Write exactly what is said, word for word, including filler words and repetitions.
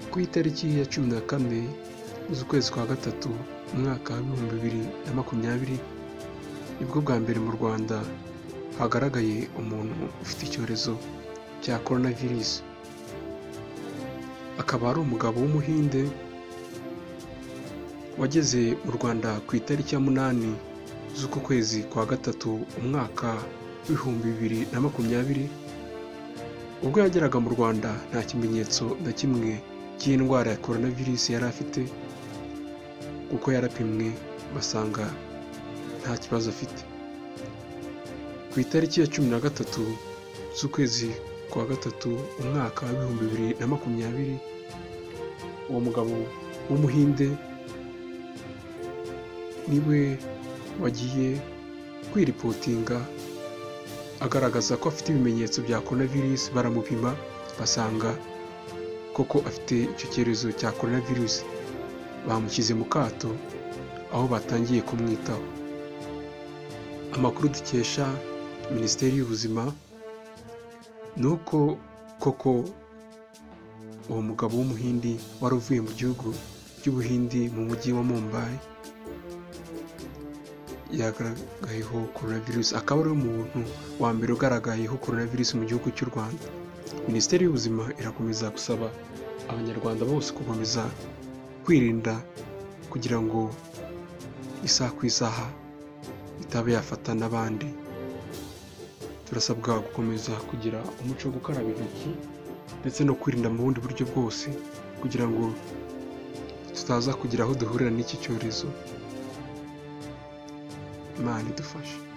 Ku itariki ya cumi na kane z'ukwezi kwa gatatu umwaka w'ibihumbi bibiri na makumyabiri nibwo bwa mbere mu Rwanda hagaragaye umuntu ufite icyorezo cya coronavirus. Akaba ari umugabo w'umuhinde wageze mu Rwanda ku itariki ya munani z'uku kwezi kwa gatatu umwaka w'ibihumbi bibiri na makumyabiri. Ubwo yageraga mu Rwanda nta kimenyetso na kimwe cy'indwara ya coronavirus yari afite, kuko yarapimwe basanga nta kibazo afite. Ku itariki ya cumi na gatatu z'ukwezi kwa gatatu umwaka w'ibihumbi bibiri na makumyabiri, uwo mugabo w'umuhinde niwe wagiye kwiripotinga agaragaza ko afite ibimenyetso bya coronavirus. Baramupima basanga koko afite icyo cyorezo cya coronavirus. Bamushyize mu kato aho batangiye kumwitaho. Amakuru dukesha Minisiteri y'Ubuzima ni uko koko uwo mugabo w'umuhindi wari uvuye mu gihugu cy'Ubuhindi mu mujyi wa Mumbai yagaragayeho coronavirus. Akaba ari umuntu wa mbere ugaragayeho coronavirus mu gihugu cy'u Rwanda. Minisiteri y'Ubuzima irakomeza gusaba Abanyarwanda bose gukomeza kwirinda kugira ngo isaha ku isaha itaba yafata n'abandi. Turasabwa gukomeza kugira umuco wo gukaraba intoki ndetse no kwirinda mu bundi buryo bwose kugira ngo tutaza kugira aho duhurira n'iki cyorezo. Imana idufashe.